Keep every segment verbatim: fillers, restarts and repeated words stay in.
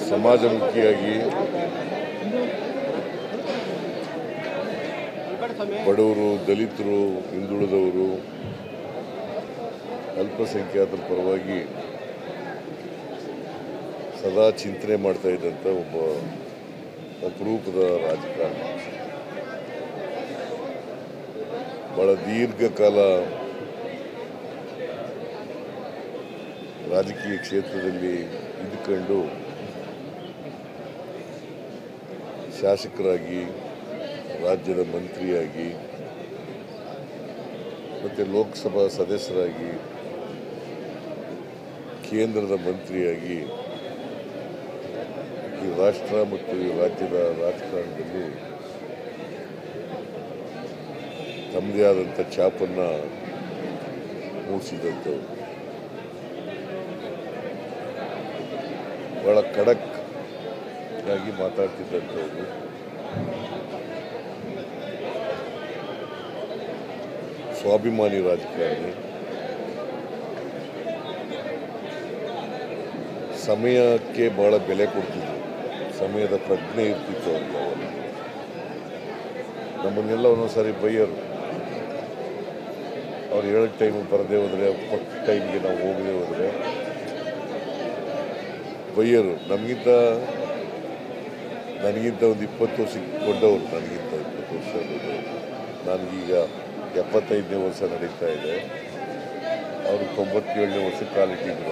ಸಮಾಜಮುಖಿಯಾಗಿ ಬಡವರು, ದಲಿತರು, ಹಿಂದುಳಿದವರು, ಅಲ್ಪಸಂಖ್ಯಾತರ ಪರವಾಗಿ ಸದಾ ಚಿಂತನೆ ಮಾಡ್ತಾ ಇದ್ದಂಥ ಒಬ್ಬ ಅಪರೂಪದ ರಾಜಕಾರಣಿ. ಬಹಳ ದೀರ್ಘಕಾಲ ರಾಜಕೀಯ ಕ್ಷೇತ್ರದಲ್ಲಿ ಇದ್ದುಕೊಂಡು ಶಾಸಕರಾಗಿ, ರಾಜ್ಯದ ಮಂತ್ರಿಯಾಗಿ ಮತ್ತು ಲೋಕಸಭಾ ಸದಸ್ಯರಾಗಿ, ಕೇಂದ್ರದ ಮಂತ್ರಿಯಾಗಿ ಈ ರಾಷ್ಟ್ರ ಮತ್ತು ಈ ರಾಜ್ಯದ ರಾಜಕಾರಣದಲ್ಲಿ ತಮ್ಮದೇ ಆದಂಥ ಛಾಪನ್ನು ಮೂಡಿಸಿದಂಥವ್ರು. ಬಹಳ ಖಡಕ್ ಆಗಿ ಮಾತಾಡ್ತಿದ್ದಂಥವ್ರು. ಸ್ವಾಭಿಮಾನಿ ರಾಜಕಾರಣಿ. ಸಮಯಕ್ಕೆ ಬಹಳ ಬೆಲೆ ಕೊಡ್ತಿದ್ರು. ಸಮಯದ ಪ್ರಜ್ಞೆ ಇರ್ತಿತ್ತು ಅವ್ರಿಗೆ. ನಮ್ಮನ್ನೆಲ್ಲ ಒಂದೊಂದು ಸಾರಿ ಬೈಯರು. ಅವ್ರು ಹೇಳೋ ಟೈಮಿಗೆ ಬರದೇ ಹೋದರೆ, ಕೊಟ್ಟ ಟೈಮ್ಗೆ ನಾವು ಹೋಗದೆ ಹೋದರೆ ಬೈಯರು. ನಮಗಿಂತ ನನಗಿಂತ ಒಂದು ಇಪ್ಪತ್ತು ವರ್ಷ ದೊಡ್ಡವರು, ನನಗಿಂತ ಇಪ್ಪತ್ತು ವರ್ಷ ದೊಡ್ಡವರು. ನನಗೀಗ ಎಪ್ಪತ್ತೈದನೇ ವರ್ಷ ನಡೀತಾ ಇದೆ. ಅವರು ತೊಂಬತ್ತೇಳನೇ ವರ್ಷಕ್ಕೆ ಕಾಲಿಟ್ಟಿದ್ರು.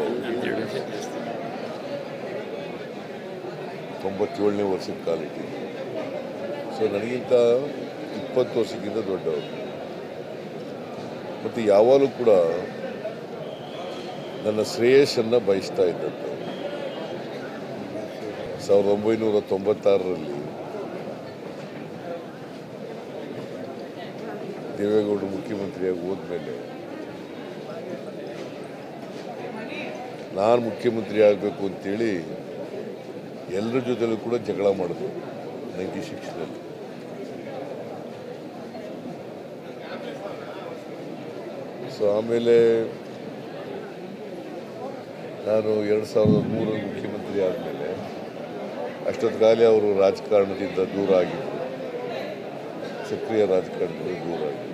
ತೊಂಬತ್ತೇಳನೇ ವರ್ಷಕ್ಕೆ ಕಾಲಿಟ್ಟಿದ್ರು. ಸೊ ನನಗಿಂತ ಇಪ್ಪತ್ತು ವರ್ಷಕ್ಕಿಂತ ದೊಡ್ಡವರು. ಮತ್ತು ಯಾವಾಗಲೂ ಕೂಡ ನನ್ನ ಶ್ರೇಯಸ್ಸನ್ನು ಬಯಸ್ತಾ ಇದ್ದಂಥವ್ರು. ಸಾವಿರದ ಒಂಬೈನೂರ ತೊಂಬತ್ತಾರರಲ್ಲಿ ದೇವೇಗೌಡರು ಮುಖ್ಯಮಂತ್ರಿಯಾಗಿ ಹೋದ್ಮೇಲೆ ನಾನು ಮುಖ್ಯಮಂತ್ರಿ ಆಗಬೇಕು ಅಂತೇಳಿ ಎಲ್ಲರ ಜೊತೆಲೂ ಕೂಡ ಜಗಳ ಮಾಡಿದ್ರು. ನೈಂಟಿ ಸಿಕ್ಸ್ನಲ್ಲಿ ಸೊ ಆಮೇಲೆ ನಾನು ಎರಡು ಸಾವಿರದ ಮೂರರಲ್ಲಿ ಮುಖ್ಯಮಂತ್ರಿ ಆದಮೇಲೆ ಅಷ್ಟೊತ್ತಿಗಾಗಲೇ ಅವರು ರಾಜಕಾರಣದಿಂದ ದೂರ ಆಗಿದ್ದರು. ಸಕ್ರಿಯ ರಾಜಕಾರಣದಿಂದ ದೂರ ಆಗಿದ್ದರು.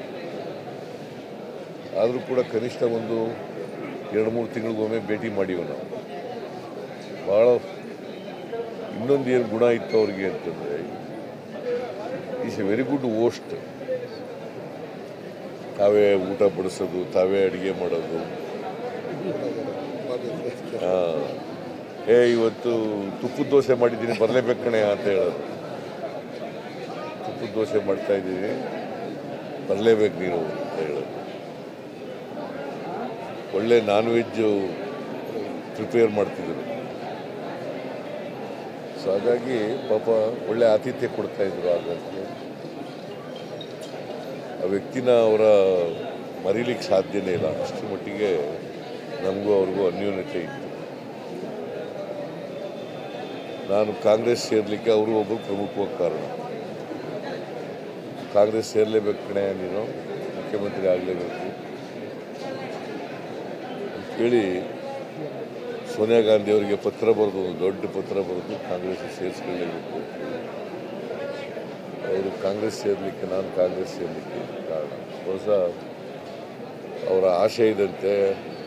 ಆದರೂ ಕೂಡ ಕನಿಷ್ಠ ಒಂದು ಎರಡು ಮೂರು ತಿಂಗಳಿಗೊಮ್ಮೆ ಭೇಟಿ ಮಾಡಿವು ನಾವು. ಭಾಳ ಇನ್ನೊಂದು ಏನು ಗುಣ ಇತ್ತು ಅವ್ರಿಗೆ ಅಂತಂದರೆ, is a very good host. ತಾವೇ ಊಟ ಬಡಿಸೋದು, ತಾವೇ ಅಡುಗೆ ಮಾಡೋದು. ಹಾಂ, ಏ ಇವತ್ತು ತುಪ್ಪದ ದೋಸೆ ಮಾಡಿದ್ದೀನಿ ಬರಲೇಬೇಕು ಕಣೆ ಅಂತ ಹೇಳೋದು. ತುಪ್ಪದ ದೋಸೆ ಮಾಡ್ತಾಯಿದ್ದೀನಿ ಬರಲೇಬೇಕು ನೀನು ಅಂತ ಹೇಳೋದು. ಒಳ್ಳೆ ನಾನ್ ವೆಜ್ಜು ಪ್ರಿಪೇರ್ ಮಾಡ್ತಿದ್ರು. ಸೊ ಹಾಗಾಗಿ ಪಾಪ ಒಳ್ಳೆ ಆತಿಥ್ಯ ಕೊಡ್ತಾಯಿದ್ರು. ಹಾಗಾಗಿ ಆ ವ್ಯಕ್ತಿನ ಅವರ ಮರೀಲಿಕ್ಕೆ ಸಾಧ್ಯನೇ ಇಲ್ಲ. ಅಷ್ಟರ ಮಟ್ಟಿಗೆ ನಮಗೂ ಅವ್ರಿಗೂ ಅನ್ಯೋನ್ಯತೆ ಇತ್ತು. ನಾನು ಕಾಂಗ್ರೆಸ್ ಸೇರಲಿಕ್ಕೆ ಅವರು ಒಬ್ಬರು ಪ್ರಮುಖವಾದ ಕಾರಣ. ಕಾಂಗ್ರೆಸ್ ಸೇರಲೇಬೇಕು ಕಣೆ ನೀನು, ಮುಖ್ಯಮಂತ್ರಿ ಆಗಲೇಬೇಕು ಅಂತೇಳಿ ಸೋನಿಯಾ ಗಾಂಧಿ ಅವರಿಗೆ ಪತ್ರ ಬರೆದು, ಒಂದು ದೊಡ್ಡ ಪತ್ರ ಬರೆದು ಕಾಂಗ್ರೆಸ್ ಸೇರಿಸ್ಕೊಳ್ಳೇಬೇಕು ಅಂತೇಳಿ ಅವರು ಕಾಂಗ್ರೆಸ್ ಸೇರಲಿಕ್ಕೆ, ನಾನು ಕಾಂಗ್ರೆಸ್ ಸೇರಲಿಕ್ಕೆ ಕಾರಣ. ಹೊಸ ಅವರ ಆಶೆ ಇದ್ದಂತೆ